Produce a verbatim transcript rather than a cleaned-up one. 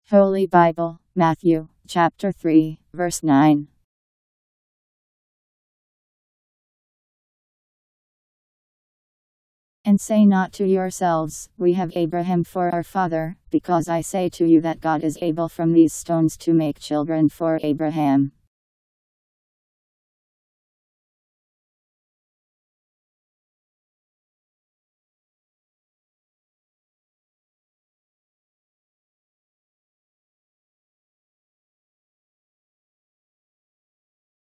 Holy Bible, Matthew, chapter three, verse nine. And say not to yourselves, We have Abraham for our father, because I say to you that God is able from these stones to make children for Abraham.